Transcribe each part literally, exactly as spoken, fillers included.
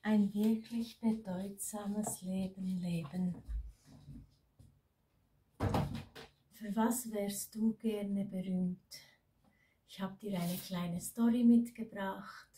ein wirklich bedeutsames Leben leben. Für was wärst du gerne berühmt? Ich habe dir eine kleine Story mitgebracht.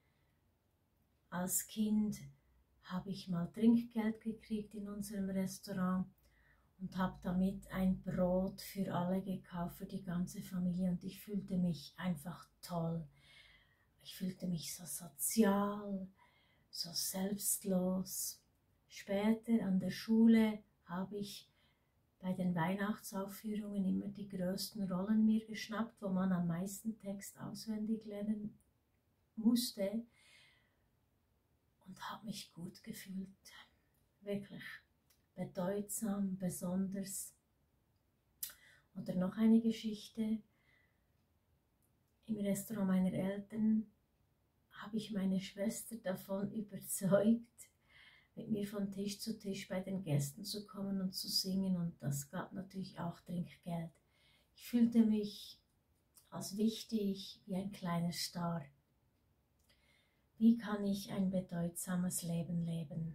Als Kind habe ich mal Trinkgeld gekriegt in unserem Restaurant und habe damit ein Brot für alle gekauft, für die ganze Familie, und ich fühlte mich einfach toll. Ich fühlte mich so sozial, so selbstlos. Später an der Schule habe ich bei den Weihnachtsaufführungen immer die größten Rollen mir geschnappt, wo man am meisten Text auswendig lernen musste, und habe mich gut gefühlt. Wirklich bedeutsam, besonders. Oder noch eine Geschichte. Im Restaurant meiner Eltern habe ich meine Schwester davon überzeugt, mit mir von Tisch zu Tisch bei den Gästen zu kommen und zu singen, und das gab natürlich auch Trinkgeld. Ich fühlte mich als wichtig, wie ein kleiner Star. Wie kann ich ein bedeutsames Leben leben?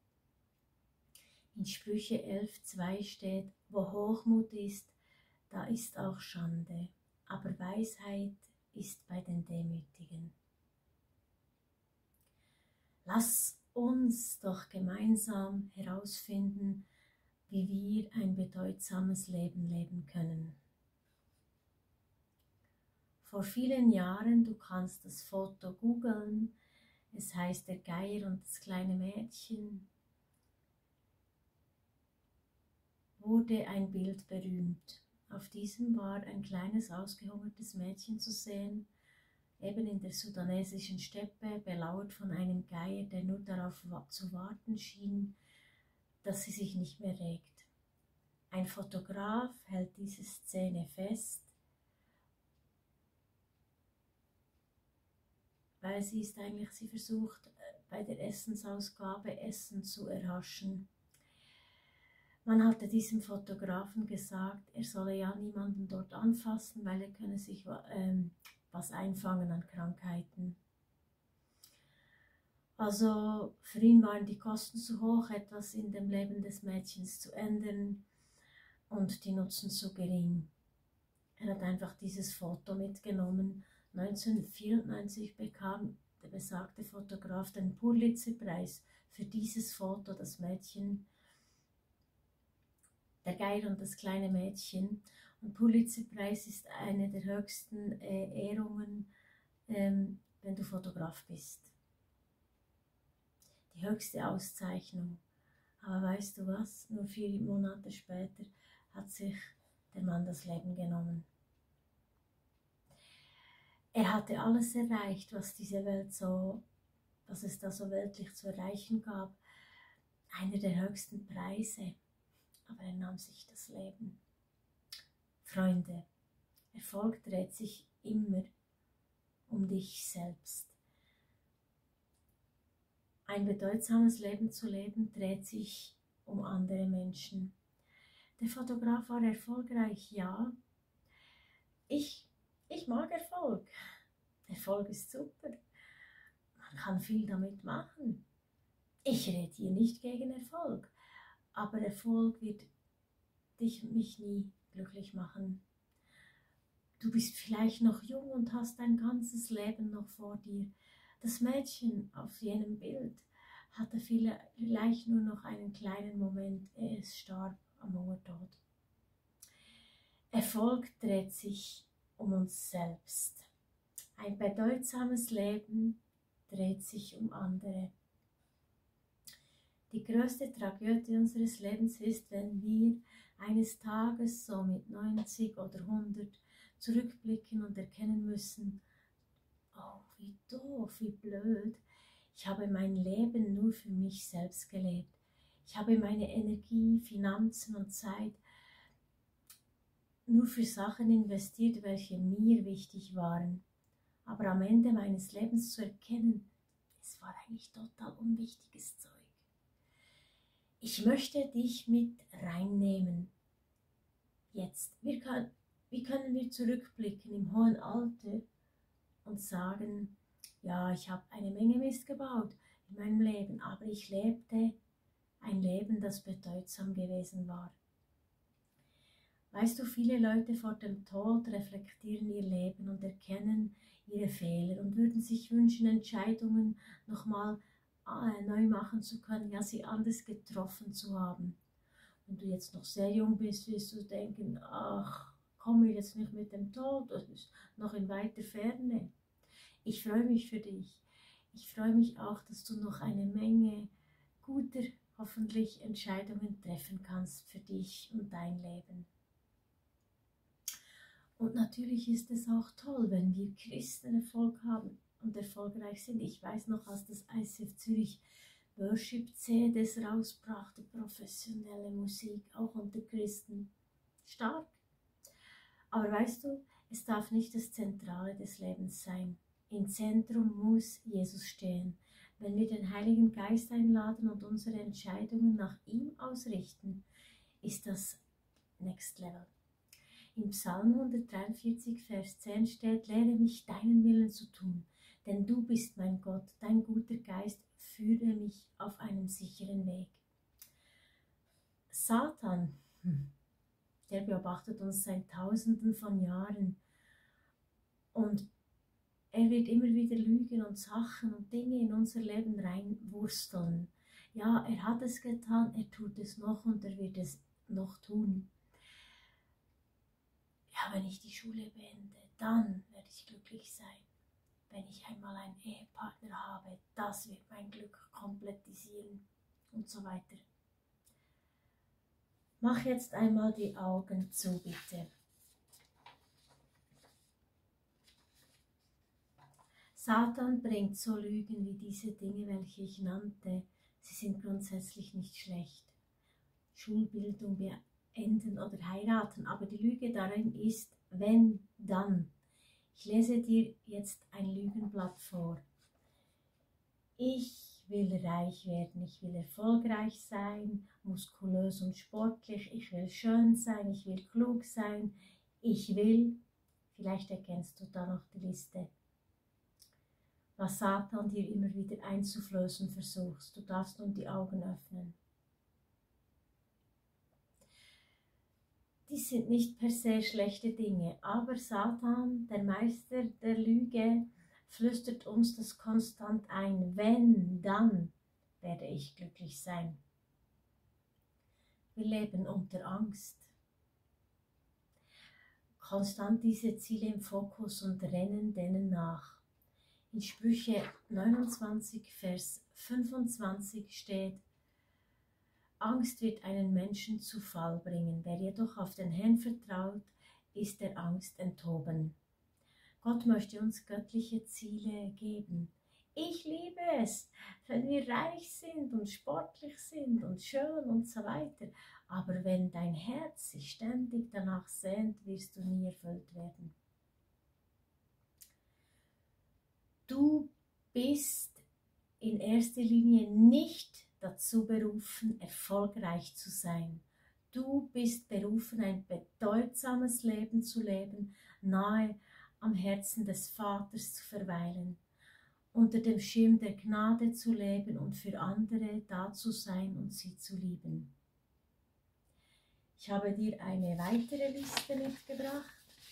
In Sprüche elf zwei steht: Wo Hochmut ist, da ist auch Schande, aber Weisheit ist bei den Demütigen. Lass uns doch gemeinsam herausfinden, wie wir ein bedeutsames Leben leben können. Vor vielen Jahren, du kannst das Foto googeln, es heißt Der Geier und das kleine Mädchen, wurde ein Bild berühmt. Auf diesem war ein kleines ausgehungertes Mädchen zu sehen, eben in der sudanesischen Steppe, belauert von einem Geier, der nur darauf zu warten schien, dass sie sich nicht mehr regt. Ein Fotograf hält diese Szene fest, weil sie ist eigentlich, sie versucht bei der Essensausgabe Essen zu erhaschen. Man hatte diesem Fotografen gesagt, er solle ja niemanden dort anfassen, weil er könne sich ähm, was einfangen an Krankheiten. Also für ihn waren die Kosten zu hoch, etwas in dem Leben des Mädchens zu ändern, und die Nutzen zu gering. Er hat einfach dieses Foto mitgenommen. neunzehnhundertvierundneunzig bekam der besagte Fotograf den Pulitzer-Preis für dieses Foto, das Mädchen, der Geier und das kleine Mädchen. Und Pulitzer-Preis ist eine der höchsten äh, Ehrungen, ähm, wenn du Fotograf bist. Die höchste Auszeichnung. Aber weißt du was? Nur vier Monate später hat sich der Mann das Leben genommen. Er hatte alles erreicht, was diese Welt so, was es da so weltlich zu erreichen gab. Einer der höchsten Preise. Aber er nahm sich das Leben. Freunde, Erfolg dreht sich immer um dich selbst. Ein bedeutsames Leben zu leben dreht sich um andere Menschen. Der Fotograf war erfolgreich, ja. Ich, ich mag Erfolg. Erfolg ist super. Man kann viel damit machen. Ich rede hier nicht gegen Erfolg, aber Erfolg wird dich und mich nie glücklich machen. Du bist vielleicht noch jung und hast dein ganzes Leben noch vor dir. Das Mädchen auf jenem Bild hatte vielleicht nur noch einen kleinen Moment, ehe es starb am Hungertod. Erfolg dreht sich um uns selbst. Ein bedeutsames Leben dreht sich um andere. Die größte Tragödie unseres Lebens ist, wenn wir eines Tages so mit neunzig oder hundert zurückblicken und erkennen müssen: Oh, wie doof, wie blöd. Ich habe mein Leben nur für mich selbst gelebt. Ich habe meine Energie, Finanzen und Zeit nur für Sachen investiert, welche mir wichtig waren. Aber am Ende meines Lebens zu erkennen, es war eigentlich total unwichtiges Zeug. Ich möchte dich mit reinnehmen. Jetzt, wir können, wie können wir zurückblicken im hohen Alter und sagen: Ja, ich habe eine Menge Mist gebaut, in meinem Leben, aber ich lebte ein Leben, das bedeutsam gewesen war. Weißt du, viele Leute vor dem Tod reflektieren ihr Leben und erkennen ihre Fehler und würden sich wünschen, Entscheidungen nochmal äh, neu machen zu können, ja, sie anders getroffen zu haben. Wenn du jetzt noch sehr jung bist, wirst du denken, ach, komm mir jetzt nicht mit dem Tod, das ist noch in weiter Ferne. Ich freue mich für dich. Ich freue mich auch, dass du noch eine Menge guter, hoffentlich Entscheidungen treffen kannst für dich und dein Leben. Und natürlich ist es auch toll, wenn wir Christen Erfolg haben und erfolgreich sind. Ich weiß noch, als das I C F Zürich Worship-C Ds rausbrachte, professionelle Musik, auch unter Christen. Stark. Aber weißt du, es darf nicht das Zentrale des Lebens sein. Im Zentrum muss Jesus stehen. Wenn wir den Heiligen Geist einladen und unsere Entscheidungen nach ihm ausrichten, ist das Next Level. Im Psalm hundertdreiundvierzig, Vers zehn steht, lehre mich deinen Willen zu tun, denn du bist mein Gott, dein guter Geist führe mich auf einen sicheren Weg. Satan, der beobachtet uns seit Tausenden von Jahren und er wird immer wieder Lügen und Sachen und Dinge in unser Leben reinwursteln. Ja, er hat es getan, er tut es noch und er wird es noch tun. Ja, wenn ich die Schule beende, dann werde ich glücklich sein. Wenn ich einmal einen Ehepartner habe, das wird mein Glück komplettisieren und so weiter. Mach jetzt einmal die Augen zu, bitte. Satan bringt so Lügen wie diese Dinge, welche ich nannte. Sie sind grundsätzlich nicht schlecht. Schulbildung beenden oder heiraten, aber die Lüge darin ist, wenn, dann. Ich lese dir jetzt ein Lügenblatt vor. Ich will reich werden, ich will erfolgreich sein, muskulös und sportlich, ich will schön sein, ich will klug sein, ich will, vielleicht erkennst du da noch die Liste, was Satan dir immer wieder einzuflößen versuchst. Du darfst nun die Augen öffnen. Die sind nicht per se schlechte Dinge, aber Satan, der Meister der Lüge, flüstert uns das konstant ein. Wenn, dann werde ich glücklich sein. Wir leben unter Angst. Konstant diese Ziele im Fokus und rennen denen nach. In Sprüche neunundzwanzig, Vers fünfundzwanzig steht, Angst wird einen Menschen zu Fall bringen, wer jedoch auf den Herrn vertraut, ist der Angst enthoben. Gott möchte uns göttliche Ziele geben. Ich liebe es, wenn wir reich sind und sportlich sind und schön und so weiter. Aber wenn dein Herz sich ständig danach sehnt, wirst du nie erfüllt werden. Du bist in erster Linie nicht dazu berufen, erfolgreich zu sein. Du bist berufen, ein bedeutsames Leben zu leben, nahe am Herzen des Vaters zu verweilen, unter dem Schirm der Gnade zu leben und für andere da zu sein und sie zu lieben. Ich habe dir eine weitere Liste mitgebracht.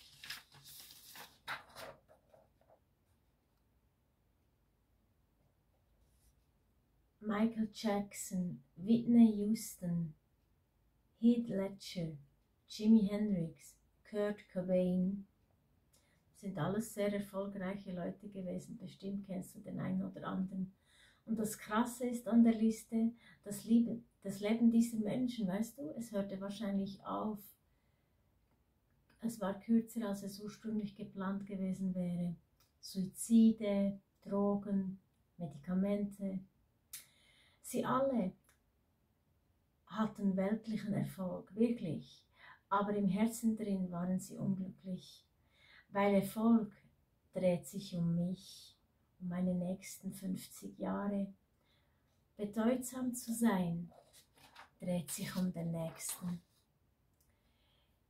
Michael Jackson, Whitney Houston, Heath Ledger, Jimi Hendrix, Kurt Cobain, sind alles sehr erfolgreiche Leute gewesen. Bestimmt kennst du den einen oder anderen. Und das Krasse ist an der Liste, das Leben, das Leben dieser Menschen, weißt du, es hörte wahrscheinlich auf. Es war kürzer, als es ursprünglich geplant gewesen wäre. Suizide, Drogen, Medikamente. Sie alle hatten weltlichen Erfolg, wirklich, aber im Herzen drin waren sie unglücklich, weil Erfolg dreht sich um mich, um meine nächsten fünfzig Jahre. Bedeutsam zu sein, dreht sich um den Nächsten.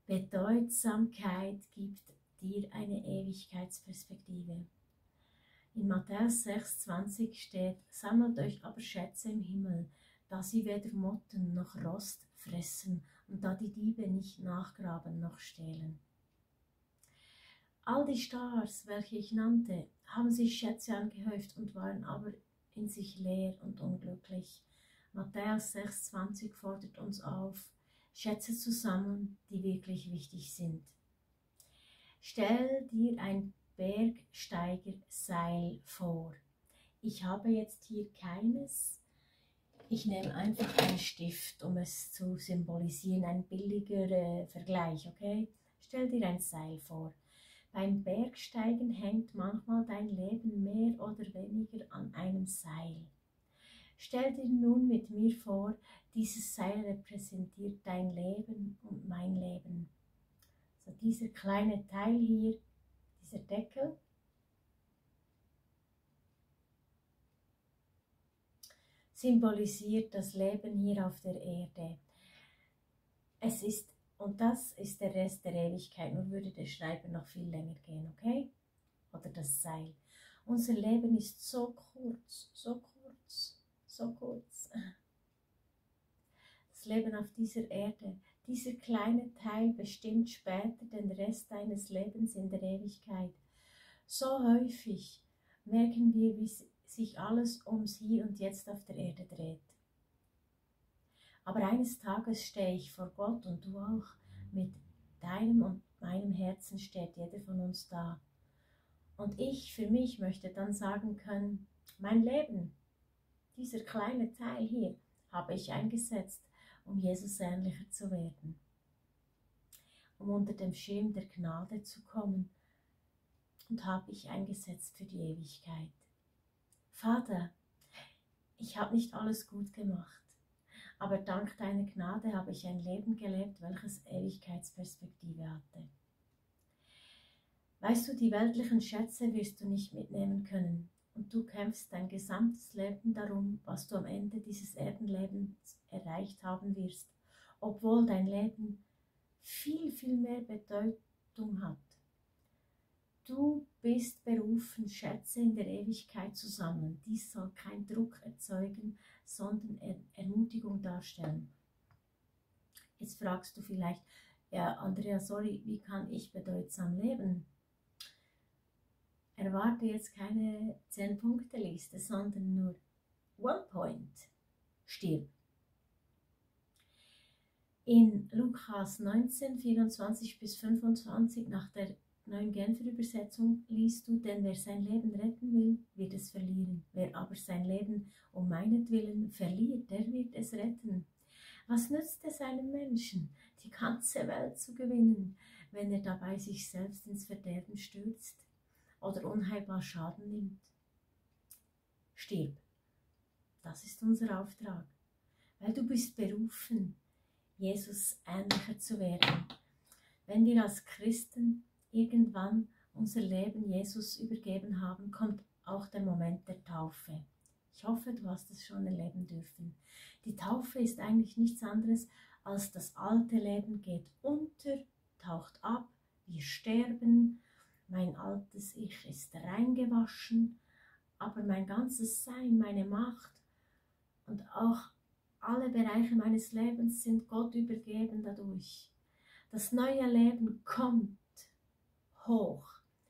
Bedeutsamkeit gibt dir eine Ewigkeitsperspektive. In Matthäus sechs zwanzig steht, sammelt euch aber Schätze im Himmel, da sie weder Motten noch Rost fressen und da die Diebe nicht nachgraben noch stehlen. All die Stars, welche ich nannte, haben sich Schätze angehäuft und waren aber in sich leer und unglücklich. Matthäus sechs zwanzig fordert uns auf, Schätze zu sammeln, die wirklich wichtig sind. Stell dir ein Bergsteigerseil vor. Ich habe jetzt hier keines. Ich nehme einfach einen Stift, um es zu symbolisieren, ein billiger äh, Vergleich, okay? Stell dir ein Seil vor. Beim Bergsteigen hängt manchmal dein Leben mehr oder weniger an einem Seil. Stell dir nun mit mir vor, dieses Seil repräsentiert dein Leben und mein Leben. So dieser kleine Teil hier, dieser Deckel, symbolisiert das Leben hier auf der Erde. Es ist, und das ist der Rest der Ewigkeit, nur würde der Schreiber noch viel länger gehen, okay? Oder das Seil. Unser Leben ist so kurz, so kurz, so kurz. Das Leben auf dieser Erde, dieser kleine Teil bestimmt später den Rest deines Lebens in der Ewigkeit. So häufig merken wir, wie sich alles ums Hier und Jetzt auf der Erde dreht. Aber eines Tages stehe ich vor Gott und du auch. Mit deinem und meinem Herzen steht jeder von uns da. Und ich für mich möchte dann sagen können, mein Leben, dieser kleine Teil hier, habe ich eingesetzt, um Jesus ähnlicher zu werden. Um unter dem Schirm der Gnade zu kommen, und habe ich eingesetzt für die Ewigkeit. Vater, ich habe nicht alles gut gemacht, aber dank deiner Gnade habe ich ein Leben gelebt, welches Ewigkeitsperspektive hatte. Weißt du, die weltlichen Schätze wirst du nicht mitnehmen können und du kämpfst dein gesamtes Leben darum, was du am Ende dieses Erdenlebens erreicht haben wirst, obwohl dein Leben viel, viel mehr Bedeutung hat. Du bist berufen, Schätze in der Ewigkeit zu sammeln. Dies soll kein Druck erzeugen, sondern er Ermutigung darstellen. Jetzt fragst du vielleicht, ja, Andrea, sorry, wie kann ich bedeutsam leben? Erwarte jetzt keine zehn-Punkte-Liste, sondern nur One Point. Stirb. In Lukas neunzehn, vierundzwanzig bis fünfundzwanzig nach der Neuen Genfer Übersetzung liest du, denn wer sein Leben retten will, wird es verlieren. Wer aber sein Leben um meinetwillen verliert, der wird es retten. Was nützt es einem Menschen, die ganze Welt zu gewinnen, wenn er dabei sich selbst ins Verderben stürzt oder unheilbar Schaden nimmt? Stirb. Das ist unser Auftrag, weil du bist berufen, Jesus ähnlicher zu werden. Wenn wir als Christen irgendwann unser Leben Jesus übergeben haben, kommt auch der Moment der Taufe. Ich hoffe, du hast es schon erleben dürfen. Die Taufe ist eigentlich nichts anderes, als das alte Leben geht unter, taucht ab, wir sterben, mein altes Ich ist reingewaschen, aber mein ganzes Sein, meine Macht und auch alle Bereiche meines Lebens sind Gott übergeben dadurch. Das neue Leben kommt hoch.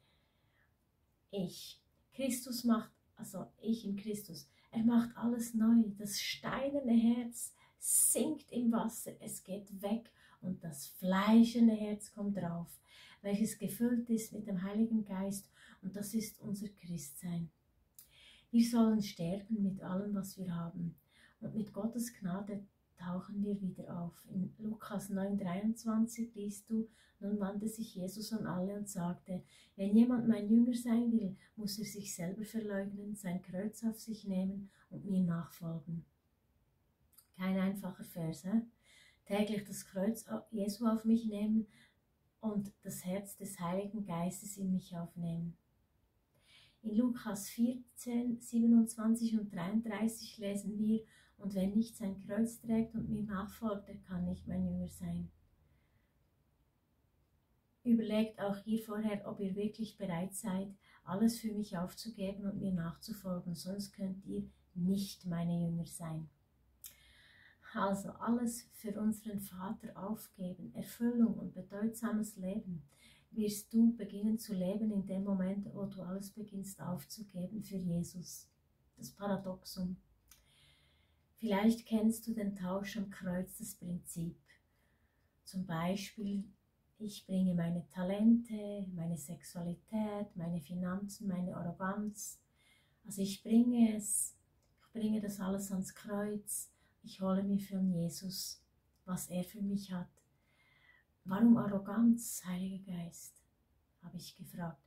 Ich. Christus macht, also ich in Christus, er macht alles neu. Das steinerne Herz sinkt im Wasser, es geht weg und das fleischende Herz kommt drauf, welches gefüllt ist mit dem Heiligen Geist und das ist unser Christsein. Wir sollen sterben mit allem, was wir haben und mit Gottes Gnade tauchen wir wieder auf. In Lukas neun, dreiundzwanzig liest du, nun wandte sich Jesus an alle und sagte, wenn jemand mein Jünger sein will, muss er sich selber verleugnen, sein Kreuz auf sich nehmen und mir nachfolgen. Kein einfacher Vers, he? Täglich das Kreuz Jesu auf mich nehmen und das Herz des Heiligen Geistes in mich aufnehmen. In Lukas vierzehn, siebenundzwanzig und dreiunddreißig lesen wir, und wer nicht sein Kreuz trägt und mir nachfolgt, der kann nicht mein Jünger sein. Überlegt auch hier vorher, ob ihr wirklich bereit seid, alles für mich aufzugeben und mir nachzufolgen, sonst könnt ihr nicht meine Jünger sein. Also alles für unseren Vater aufgeben, Erfüllung und bedeutsames Leben wirst du beginnen zu leben in dem Moment, wo du alles beginnst aufzugeben für Jesus. Das Paradoxum. Vielleicht kennst du den Tausch am Kreuz, das Prinzip. Zum Beispiel, ich bringe meine Talente, meine Sexualität, meine Finanzen, meine Arroganz. Also ich bringe es, ich bringe das alles ans Kreuz. Ich hole mir von Jesus, was er für mich hat. Warum Arroganz, Heiliger Geist? Habe ich gefragt.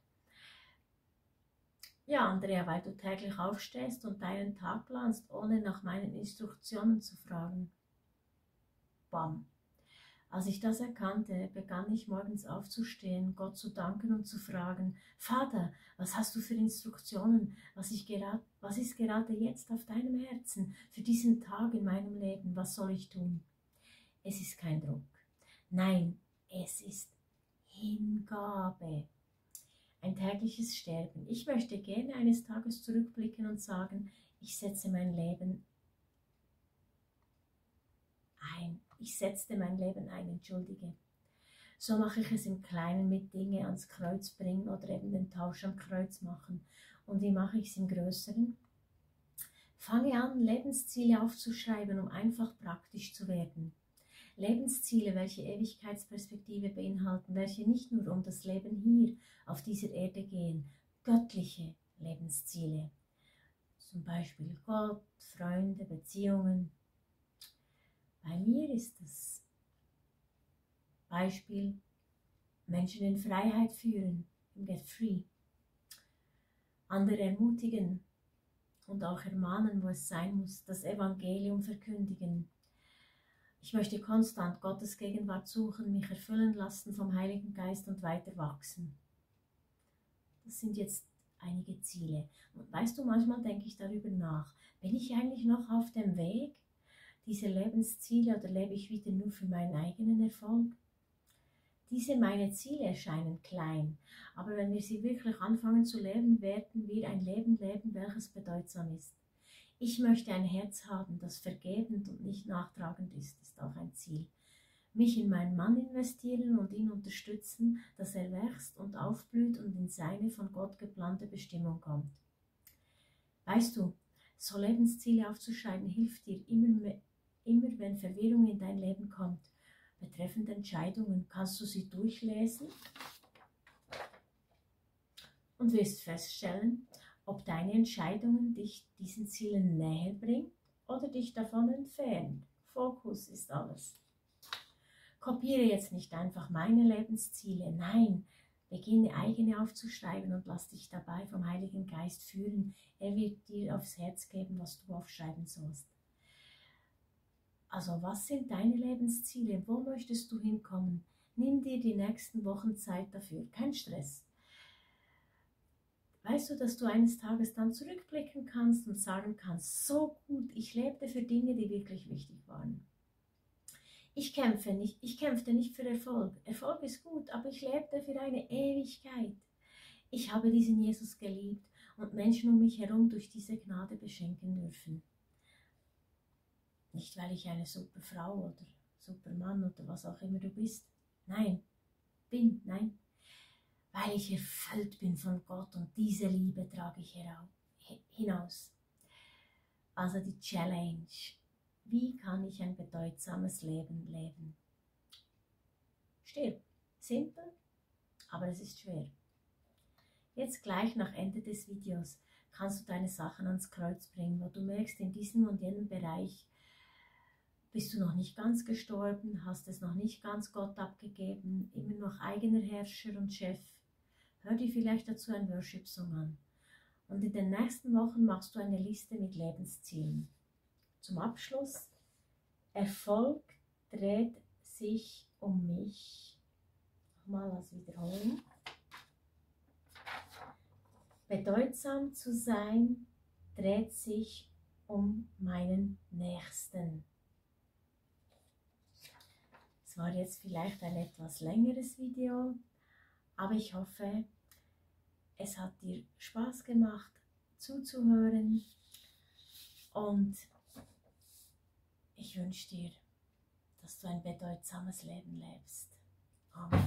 Ja, Andrea, weil du täglich aufstehst und deinen Tag planst, ohne nach meinen Instruktionen zu fragen. Bam. Als ich das erkannte, begann ich morgens aufzustehen, Gott zu danken und zu fragen, Vater, was hast du für Instruktionen? Was, ich gerad, was ist gerade jetzt auf deinem Herzen für diesen Tag in meinem Leben? Was soll ich tun? Es ist kein Druck. Nein, es ist Hingabe. Ein tägliches Sterben. Ich möchte gerne eines Tages zurückblicken und sagen, ich setze mein Leben ein. Ich setzte mein Leben ein, entschuldige. So mache ich es im Kleinen mit Dinge ans Kreuz bringen oder eben den Tausch am Kreuz machen. Und wie mache ich es im Größeren? Fange an, Lebensziele aufzuschreiben, um einfach praktisch zu werden. Lebensziele, welche Ewigkeitsperspektive beinhalten, welche nicht nur um das Leben hier auf dieser Erde gehen, göttliche Lebensziele. Zum Beispiel Gott, Freunde, Beziehungen. Bei mir ist das Beispiel Menschen in Freiheit führen, im Get Free. Andere ermutigen und auch ermahnen, wo es sein muss, das Evangelium verkündigen. Ich möchte konstant Gottes Gegenwart suchen, mich erfüllen lassen vom Heiligen Geist und weiter wachsen. Das sind jetzt einige Ziele. Und weißt du, manchmal denke ich darüber nach, bin ich eigentlich noch auf dem Weg, diese Lebensziele, oder lebe ich wieder nur für meinen eigenen Erfolg? Diese meine Ziele erscheinen klein, aber wenn wir sie wirklich anfangen zu leben, werden wir ein Leben leben, welches bedeutsam ist. Ich möchte ein Herz haben, das vergebend und nicht nachtragend ist, ist auch ein Ziel. Mich in meinen Mann investieren und ihn unterstützen, dass er wächst und aufblüht und in seine von Gott geplante Bestimmung kommt. Weißt du, so Lebensziele aufzuschreiben hilft dir immer mehr. Immer wenn Verwirrung in dein Leben kommt, betreffend Entscheidungen, kannst du sie durchlesen und wirst feststellen, ob deine Entscheidungen dich diesen Zielen näher bringen oder dich davon entfernt. Fokus ist alles. Kopiere jetzt nicht einfach meine Lebensziele, nein, beginne eigene aufzuschreiben und lass dich dabei vom Heiligen Geist führen. Er wird dir aufs Herz geben, was du aufschreiben sollst. Also was sind deine Lebensziele? Wo möchtest du hinkommen? Nimm dir die nächsten Wochen Zeit dafür. Kein Stress. Weißt du, dass du eines Tages dann zurückblicken kannst und sagen kannst, so gut, ich lebte für Dinge, die wirklich wichtig waren. Ich kämpfe nicht, ich kämpfte nicht für Erfolg. Erfolg ist gut, aber ich lebte für eine Ewigkeit. Ich habe diesen Jesus geliebt und Menschen um mich herum durch diese Gnade beschenken dürfen. Nicht, weil ich eine super Frau oder super Mann oder was auch immer du bist. Nein, bin, nein. Weil ich erfüllt bin von Gott und diese Liebe trage ich hinaus. Also die Challenge. Wie kann ich ein bedeutsames Leben leben? Stirb. Simpel, aber es ist schwer. Jetzt gleich nach Ende des Videos kannst du deine Sachen ans Kreuz bringen, wo du merkst, in diesem und jenem Bereich bist du noch nicht ganz gestorben, hast es noch nicht ganz Gott abgegeben, immer noch eigener Herrscher und Chef. Hör dir vielleicht dazu ein Worship-Song an. Und in den nächsten Wochen machst du eine Liste mit Lebenszielen. Zum Abschluss, Erfolg dreht sich um mich. Nochmal als Wiederholung. Bedeutsam zu sein dreht sich um meinen Nächsten. Es war jetzt vielleicht ein etwas längeres Video, aber ich hoffe, es hat dir Spaß gemacht zuzuhören und ich wünsche dir, dass du ein bedeutsames Leben lebst. Amen.